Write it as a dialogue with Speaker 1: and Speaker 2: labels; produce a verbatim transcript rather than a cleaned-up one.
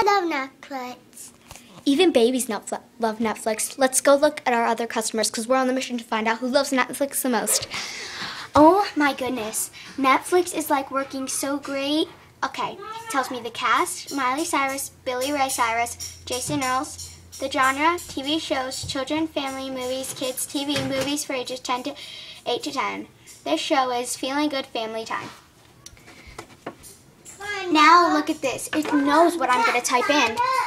Speaker 1: I love Netflix.
Speaker 2: Even babies Netflix, love Netflix. Let's go look at our other customers because we're on the mission to find out who loves Netflix the most.
Speaker 1: Oh my goodness. Netflix is like working so great. Okay, tells me the cast: Miley Cyrus, Billy Ray Cyrus, Jason Earls. The genre: T V shows, children, family, movies, kids, T V, movies for ages ten to eight to ten. This show is Feeling Good Family Time. Now look at this. It knows what I'm going to type in.